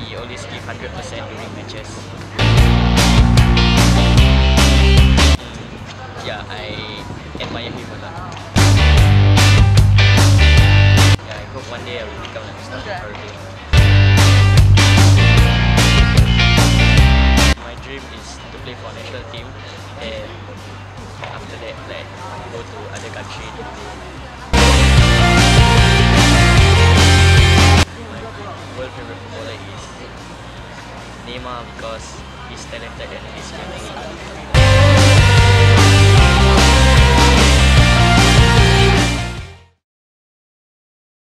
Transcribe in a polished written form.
he always give 100% during matches. Yeah, I admire him a lot. Yeah, I hope one day I will become like Mustafa Faridin. My dream is to play for national team and after that like go to other country to play. My world favorite footballer is Neymar because he's talented and he's skillful.